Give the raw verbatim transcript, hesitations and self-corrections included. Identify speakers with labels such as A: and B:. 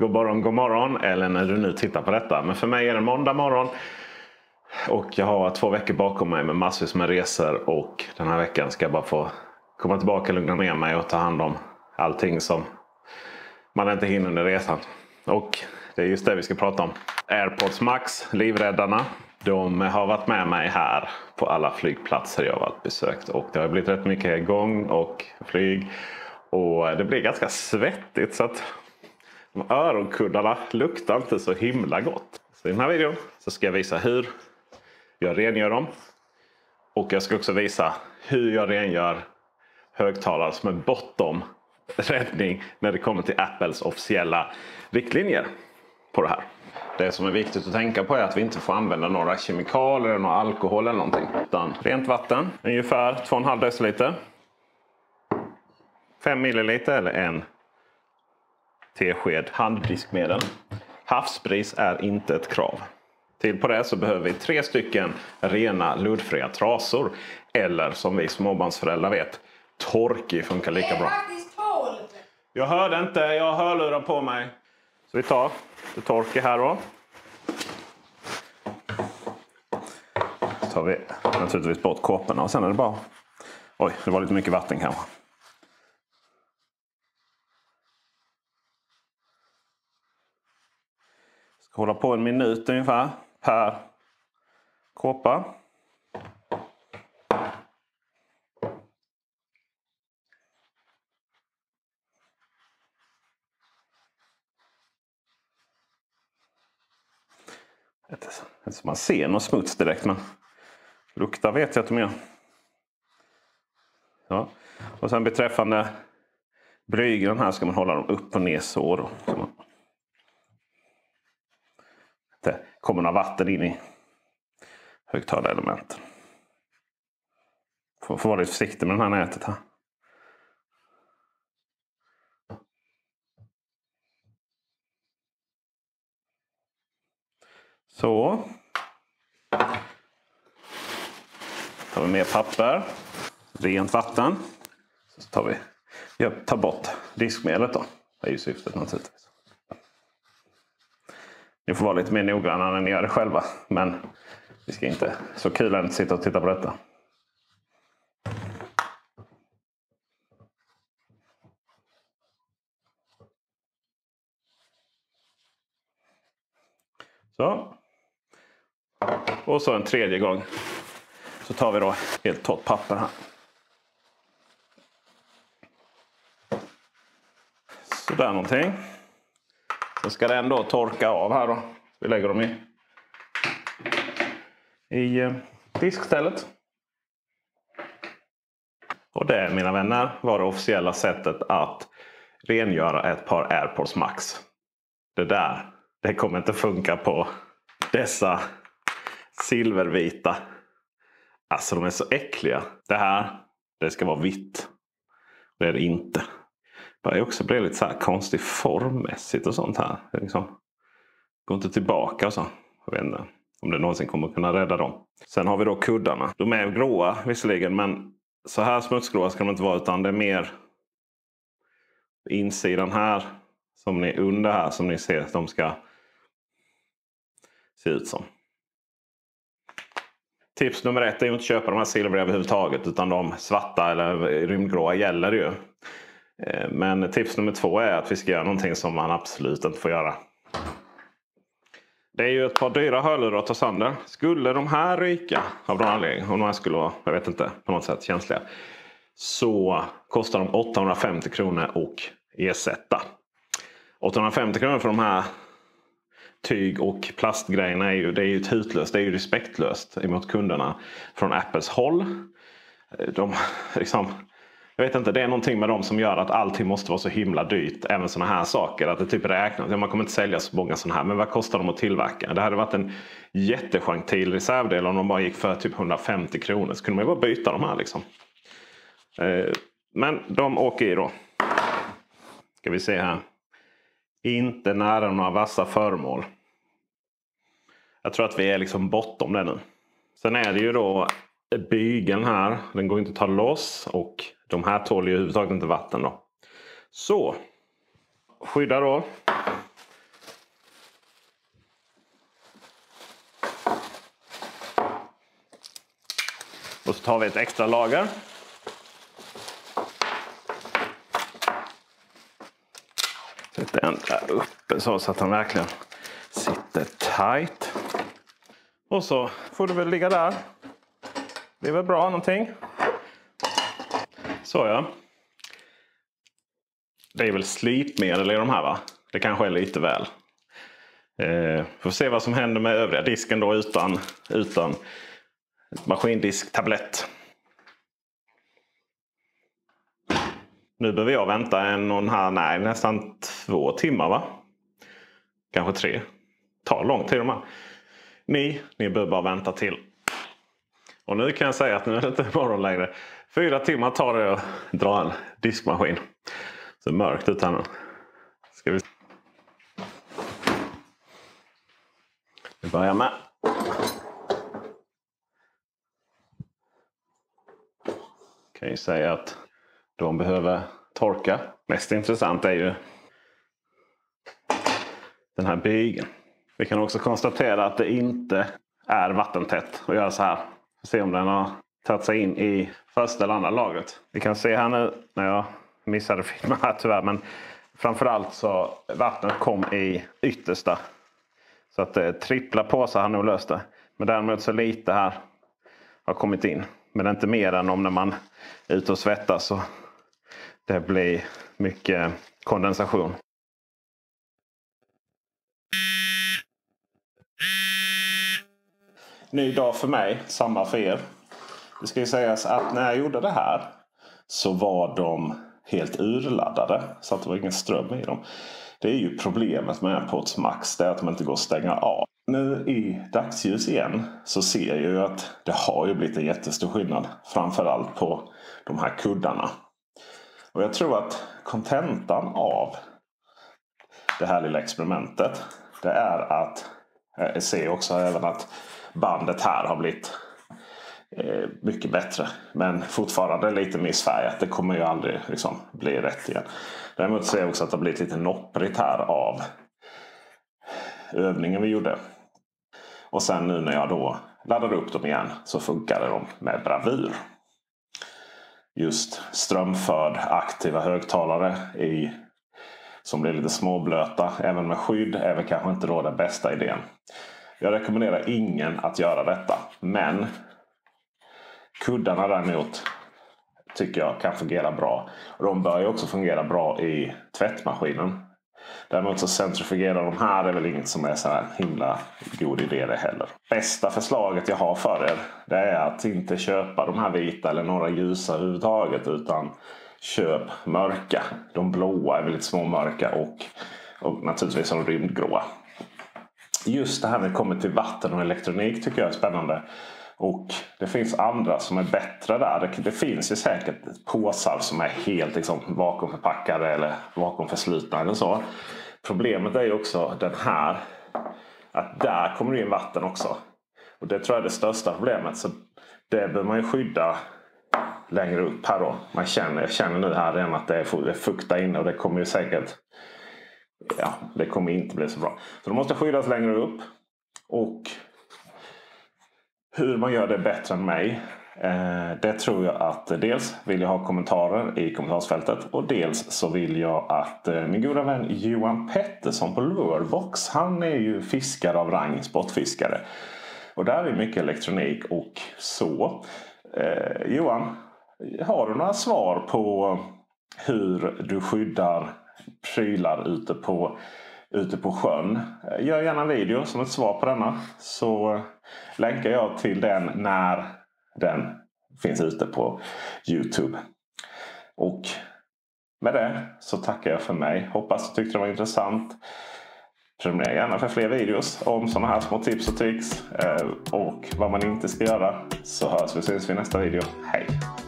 A: God morgon, god morgon, eller när du nu tittar på detta. Men för mig är det måndag morgon. Och jag har två veckor bakom mig med massvis med resor. Och den här veckan ska jag bara få komma tillbaka, lugna ner mig och ta hand om allting som man inte hinner under resan. Och det är just det vi ska prata om. AirPods Max, livräddarna. De har varit med mig här på alla flygplatser jag har varit besökt. Och det har blivit rätt mycket igång och flyg. Och det blir ganska svettigt, så att de öronkuddarna luktar inte så himla gott. Så i den här videon så ska jag visa hur jag rengör dem. Och jag ska också visa hur jag rengör högtalare som är bortom räddning när det kommer till Apples officiella riktlinjer på det här. Det som är viktigt att tänka på är att vi inte får använda några kemikalier eller någon alkohol eller någonting. Utan rent vatten, ungefär två komma fem deciliter. fem milliliter eller en tesked handdiskmedel. Havsbris är inte ett krav. Till på det så behöver vi tre stycken rena luddfria trasor. Eller som vi småbarnsföräldrar vet, torky funkar lika bra. Jag hörde inte, jag har hörlurar på mig. Så vi tar det torky här då. Så tar vi naturligtvis bort kåporna och sen är det bara... Oj, det var lite mycket vatten kanske. Ska hålla på en minut ungefär per kåpa. Inte så man ser någon smuts direkt, men lukta vet jag att de gör. Ja. Och sen beträffande blygen här ska man hålla dem upp och ner så då. Så man... Det kommer några vatten in i högtalarelementen. Får, får vara lite försiktig med det här nätet här. Så. Tar vi mer papper. Rent vatten. Så tar vi, jag tar bort diskmedlet då. Det är ju syftet naturligtvis. Ni får vara lite mer noggranna när ni gör det själva. Men vi ska inte, så kul att sitta och titta på detta. Så. Och så en tredje gång. Så tar vi då helt torrt papper här. Så där någonting. Så ska den då torka av här då. Vi lägger dem i, i eh, diskstället. Och det, mina vänner, var det officiella sättet att rengöra ett par AirPods Max. Det där, det kommer inte funka på dessa silvervita. Alltså de är så äckliga. Det här, det ska vara vitt. Det är det inte. Det också blir lite så här konstig formmässigt och sånt här. Det liksom går inte tillbaka och så. Jag vet inte om det någonsin kommer att kunna rädda dem. Sen har vi då kuddarna. De är gråa visserligen, men så här smutsgråa ska de inte vara, utan det är mer insidan här som ni under här som ni ser att de ska se ut som. Tips nummer ett är ju inte att köpa de här silvriga överhuvudtaget, utan de svarta eller rymdgråa gäller ju. Men tips nummer två är att vi ska göra någonting som man absolut inte får göra. Det är ju ett par dyra hörlurar att ta sönder. Skulle de här ryka av någon anledning, om de här skulle vara, jag vet inte, på något sätt känsliga, så kostar de åttahundrafemtio kronor och ersätta. åttahundrafemtio kronor för de här tyg- och plastgrejerna är ju, det är ju ett hutlöst, det är ju respektlöst emot kunderna från Apples håll. De liksom... Jag vet inte, det är någonting med dem som gör att allting måste vara så himla dyrt. Även sådana här saker. Att det typ räknas. Ja, man kommer inte sälja så många sådana här. Men vad kostar de att tillverka? Det hade varit en jättegentil reservdel om de bara gick för typ hundrafemtio kronor. Så kunde man ju bara byta de här liksom. Eh, men de åker i då. Ska vi se här. Inte nära några vassa föremål. Jag tror att vi är liksom bortom det nu. Sen är det ju då bygeln här. Den går inte att ta loss. Och de här tål ju överhuvudtaget inte vatten då. Så. Skydda då. Och så tar vi ett extra lager. Sätter den där uppe så, så att den verkligen sitter tight. Och så får du väl ligga där. Det är väl bra någonting. Så ja. Det är väl slipmedel i de här, va? Det kanske är lite väl. Eh, får se vad som händer med övriga disken då utan, utan maskindisktablett. Nu behöver jag vänta en och en halv, nej nästan två timmar, va? Kanske tre. Tar lång tid de här. Ni, ni behöver bara vänta till. Och nu kan jag säga att nu är det inte morgon längre. Fyra timmar tar det att dra en diskmaskin. Så det är mörkt ut här nu. Ska vi... Vi börjar med. Kan ju säga att de behöver torka. Mest intressant är ju den här bygeln. Vi kan också konstatera att det inte är vattentätt att göra så här. Vi får se om den har tagit sig in i första eller andra lagret. Vi kan se här nu när jag missade filmen här tyvärr. Men framförallt så vattnet kom i yttersta. Så att det trippla påsar har nog löst det. Men däremot så lite här har kommit in. Men det är inte mer än om när man är ute och svettas så det blir mycket kondensation. Ny dag för mig, samma för er. Det ska ju sägas att när jag gjorde det här så var de helt urladdade. Så att det var ingen ström i dem. Det är ju problemet med AirPods Max, det är att de inte går att stänga av. Nu i dagsljus igen så ser jag ju att det har ju blivit en jättestor skillnad. Framförallt på de här kuddarna. Och jag tror att kontentan av det här lilla experimentet, det är att jag ser också även att bandet här har blivit eh, mycket bättre. Men fortfarande lite missfärgat. Det kommer ju aldrig liksom bli rätt igen. Däremot ser jag också att det har blivit lite nopprigt här av övningen vi gjorde. Och sen nu när jag då laddar upp dem igen så funkar de med bravur. Just strömförd aktiva högtalare i, som blir lite småblöta. Även med skydd är väl kanske inte då den bästa idén. Jag rekommenderar ingen att göra detta. Men kuddarna däremot tycker jag kan fungera bra. Och de bör ju också fungera bra i tvättmaskinen. Däremot så centrifugera de här är väl inget som är så här himla god idé det heller. Bästa förslaget jag har för er, det är att inte köpa de här vita eller några ljusa överhuvudtaget, utan köp mörka. De blåa är väldigt små mörka och, och naturligtvis de rymdgråa. Just det här när det kommer till vatten och elektronik tycker jag är spännande. Och det finns andra som är bättre där. Det, det finns ju säkert påsar som är helt liksom, vakuumförpackade eller vakuumförslutna eller så. Problemet är ju också den här. Att där kommer det in vatten också. Och det tror jag är det största problemet. Så det behöver man ju skydda längre upp här då. Man känner, jag känner nu här redan att det är, det är fukta inne och det kommer ju säkert... Ja, det kommer inte bli så bra. Så de måste skyddas längre upp. Och... hur man gör det bättre än mig, eh, det tror jag att dels vill jag ha kommentarer i kommentarsfältet. Och dels så vill jag att eh, min goda vän Johan Pettersson på Lurebox, han är ju fiskare av rang, sportfiskare. Och där är mycket elektronik och så. Eh, Johan, har du några svar på hur du skyddar prylar ute på... ute på sjön? Gör gärna en video som ett svar på denna. Så länkar jag till den när den finns ute på YouTube. Och med det så tackar jag för mig. Hoppas du tyckte det var intressant. Prenumerera gärna för fler videos om sådana här små tips och tricks. Och vad man inte ska göra. Så hörs vi, syns vi i nästa video. Hej!